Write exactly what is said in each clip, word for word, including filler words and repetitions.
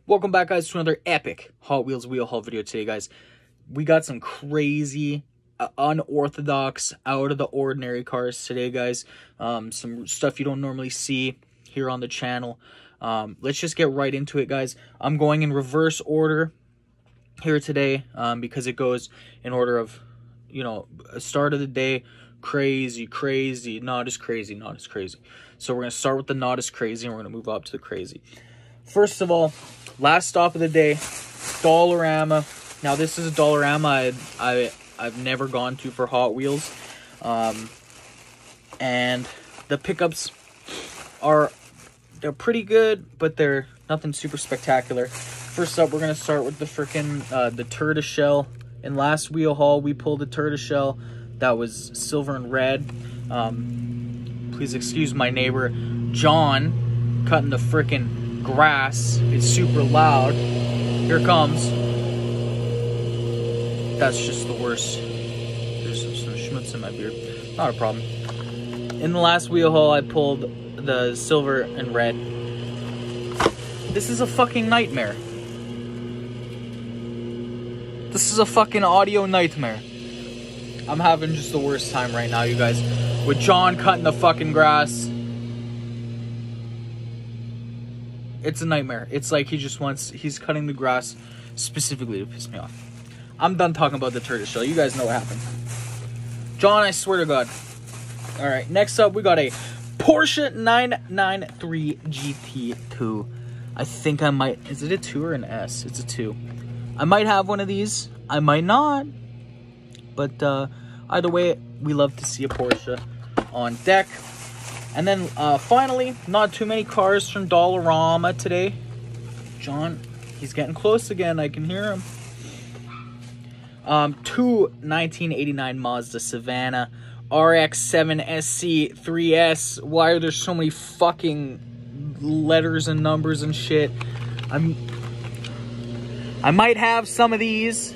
Welcome back, guys, to another epic Hot Wheels wheel haul video today, guys. We got some crazy, uh, unorthodox, out of the ordinary cars today, guys. Um, some stuff you don't normally see here on the channel. Um, let's just get right into it, guys. I'm going in reverse order here today um, because it goes in order of, you know, start of the day, crazy, crazy, not as crazy, not as crazy. So we're going to start with the not as crazy, and we're going to move up to the crazy. First of all, last stop of the day, Dollarama. Now, this is a Dollarama I, I, I've never gone to for Hot Wheels. Um, and the pickups are, they're pretty good, but they're nothing super spectacular. First up, we're going to start with the freaking, uh, the tortoiseshell. In last wheel haul, we pulled a tortoiseshell that was silver and red. Um, please excuse my neighbor, John, cutting the freaking grass. It's super loud. Here it comes. That's just the worst. There's some, some schmutz in my beard. Not a problem. In the last wheel haul, I pulled the silver and red. This is a fucking nightmare. This is a fucking audio nightmare. I'm having just the worst time right now, you guys. With John cutting the fucking grass. It's a nightmare. It's like he just wants, he's cutting the grass specifically to piss me off. I'm done talking about the tortoiseshell. You guys know what happened. John, I swear to God. Alright, next up we got a Porsche nine ninety-three G T two. I think I might, is it a two or an S? It's a two. I might have one of these. I might not. But uh, either way, we love to see a Porsche on deck. And then uh, finally, not too many cars from Dollarama today. John, he's getting close again. I can hear him. Um, two nineteen eighty-nine Mazda Savannah R X seven S C three S. Why are there so many fucking letters and numbers and shit? I'm. I might have some of these.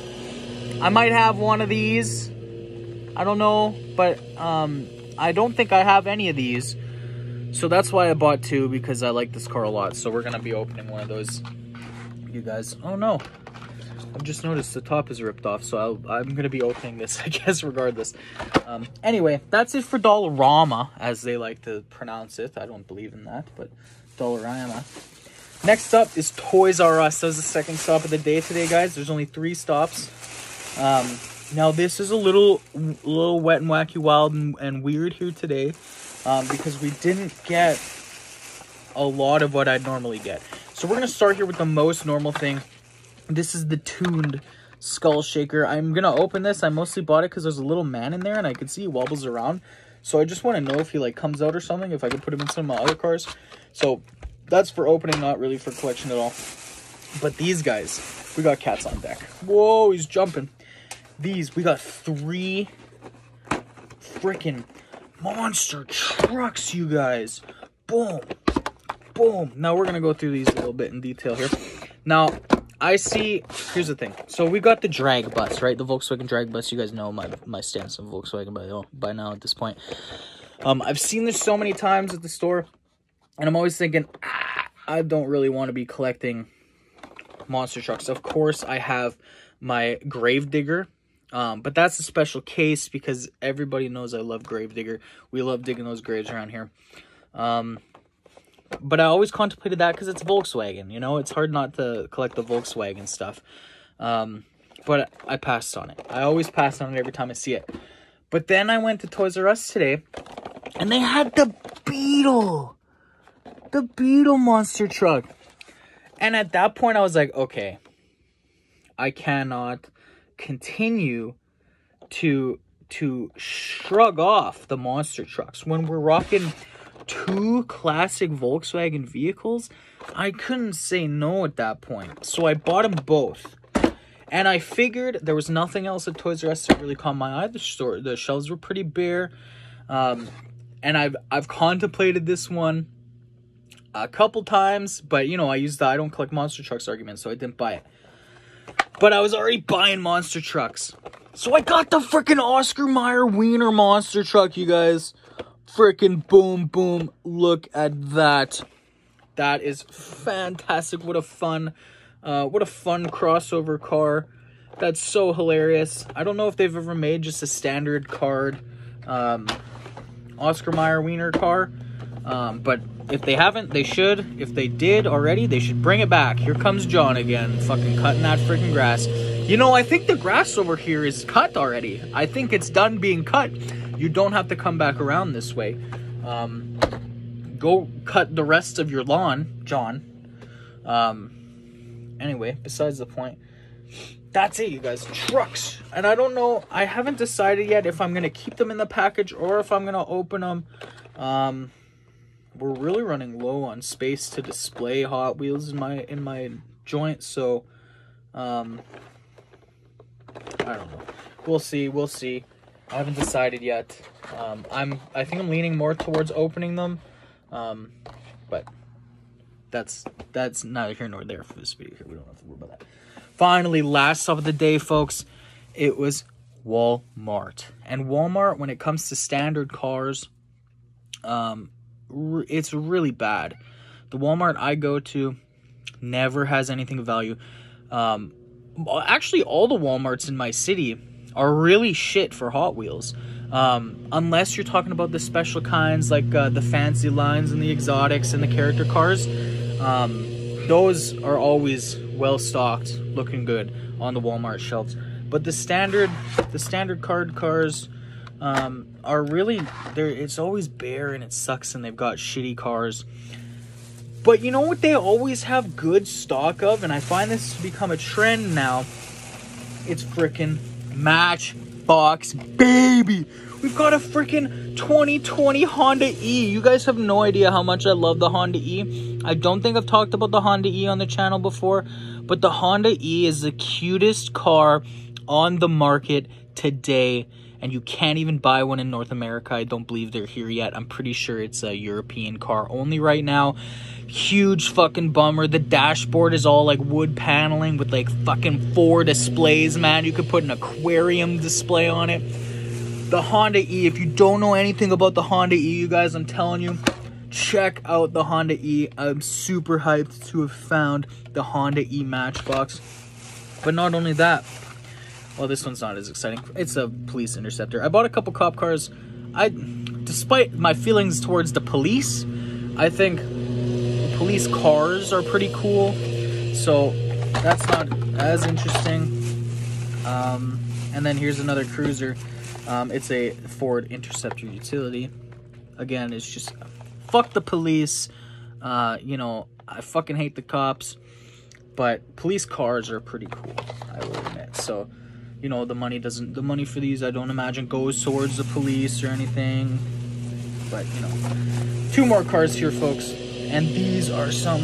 I might have one of these. I don't know, but um. I don't think I have any of these. So that's why I bought two, because I like this car a lot. So we're going to be opening one of those, you guys. Oh, no. I've just noticed the top is ripped off. So I'll, I'm going to be opening this, I guess, regardless. Um, anyway, that's it for Dollarama, as they like to pronounce it. I don't believe in that, but Dollarama. Next up is Toys R Us. That was the second stop of the day today, guys. There's only three stops. Um... Now, this is a little little wet and wacky, wild, and, and weird here today um, because we didn't get a lot of what I'd normally get. So we're going to start here with the most normal thing. This is the tuned skull shaker. I'm going to open this. I mostly bought it because there's a little man in there, and I can see he wobbles around. So I just want to know if he like comes out or something, if I could put him in some of my other cars. So that's for opening, not really for collection at all. But these guys, we got cats on deck. Whoa, he's jumping. These, we got three freaking monster trucks, you guys. Boom. Boom. Now, we're going to go through these a little bit in detail here. Now, I see, here's the thing. So, we got the drag bus, right? The Volkswagen drag bus. You guys know my, my stance on Volkswagen by, by now at this point. Um, I've seen this so many times at the store. And I'm always thinking, ah, I don't really want to be collecting monster trucks. Of course, I have my Gravedigger. Um, but that's a special case because everybody knows I love Gravedigger. We love digging those graves around here. Um, but I always contemplated that because it's Volkswagen, you know? It's hard not to collect the Volkswagen stuff. Um, but I passed on it. I always pass on it every time I see it. But then I went to Toys R Us today, and they had the Beetle. The Beetle monster truck. And at that point, I was like, okay, I cannot continue to to shrug off the monster trucks when we're rocking two classic Volkswagen vehicles. I couldn't say no at that point, so I bought them both. And I figured there was nothing else at Toys R Us that really caught my eye. The store, the shelves were pretty bare, um, and I've I've contemplated this one a couple times, but you know I used the I don't collect monster trucks argument, so I didn't buy it. But I was already buying monster trucks. So I got the freaking Oscar Mayer Wiener monster truck, you guys. Freaking boom, boom. Look at that. That is fantastic. What a fun, uh, what a fun crossover car. That's so hilarious. I don't know if they've ever made just a standard card um, Oscar Mayer Wiener car. Um, but if they haven't, they should. If they did already, they should bring it back. Here comes John again, fucking cutting that freaking grass. You know, I think the grass over here is cut already. I think it's done being cut. You don't have to come back around this way. Um... Go cut the rest of your lawn, John. Um, anyway, besides the point. That's it, you guys. Trucks. And I don't know. I haven't decided yet if I'm going to keep them in the package or if I'm going to open them. Um, we're really running low on space to display Hot Wheels in my in my joint. So, um, I don't know. We'll see. We'll see. I haven't decided yet. Um, I'm. I think I'm leaning more towards opening them. Um, but that's, that's neither here nor there for this video here. We don't have to worry about that. Finally, last stop of the day, folks, it was Walmart. And Walmart, when it comes to standard cars, um, it's really bad. The Walmart I go to never has anything of value. Um, actually, all the Walmarts in my city are really shit for Hot Wheels. Um, unless you're talking about the special kinds like uh, the fancy lines and the exotics and the character cars. Um, those are always well stocked, looking good on the Walmart shelves. But the standard, the standard card cars um, are really, they're, it's always bare and it sucks and they've got shitty cars. But you know what they always have good stock of? And I find this to become a trend now. It's frickin' Matchbox, baby. We've got a freaking twenty twenty Honda E. You guys have no idea how much I love the Honda E. I don't think I've talked about the Honda E on the channel before, but the Honda E is the cutest car on the market today, and you can't even buy one in North America. I don't believe they're here yet. I'm pretty sure it's a European car only right now. Huge fucking bummer. The dashboard is all like wood paneling with like fucking four displays, man. You could put an aquarium display on it. The Honda E, if you don't know anything about the Honda E, you guys, I'm telling you, check out the Honda E. I'm super hyped to have found the Honda E Matchbox. But not only that, well, this one's not as exciting. It's a police interceptor. I bought a couple cop cars. I, despite my feelings towards the police, I think police cars are pretty cool. So that's not as interesting. Um, and then here's another cruiser. Um, it's a Ford Interceptor utility. Again, it's just fuck the police. Uh, you know, I fucking hate the cops. But police cars are pretty cool, I will admit. So, you know, the money doesn't, the money for these, I don't imagine goes towards the police or anything. But, you know, two more cars here, folks. And these are some...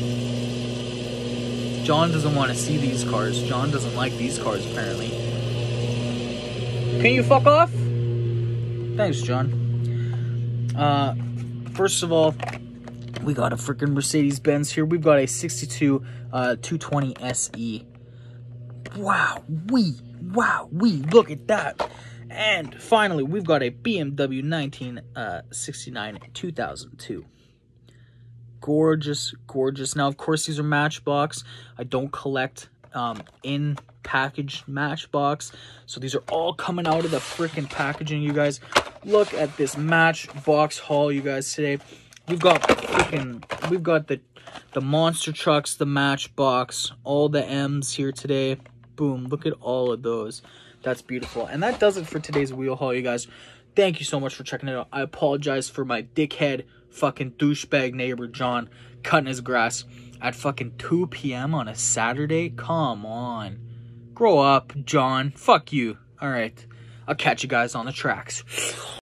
John doesn't want to see these cars. John doesn't like these cars, apparently. Can you fuck off? Thanks, John. Uh, first of all, we got a freaking Mercedes-Benz here. We've got a sixty-two uh, two twenty S E. Wow, we, wow, we, look at that. And finally, we've got a B M W nineteen sixty-nine two thousand two. Gorgeous, gorgeous. Now, of course, these are Matchbox. I don't collect um, in packaged Matchbox, so these are all coming out of the freaking packaging. You guys, look at this Matchbox haul, you guys. Today, we've got freaking, we've got the the monster trucks, the Matchbox, all the M's here today. Boom! Look at all of those. That's beautiful. And that does it for today's wheel haul, you guys. Thank you so much for checking it out. I apologize for my dickhead fucking douchebag neighbor John cutting his grass at fucking two P M on a Saturday. Come on. Grow up, John. Fuck you. Alright. I'll catch you guys on the tracks.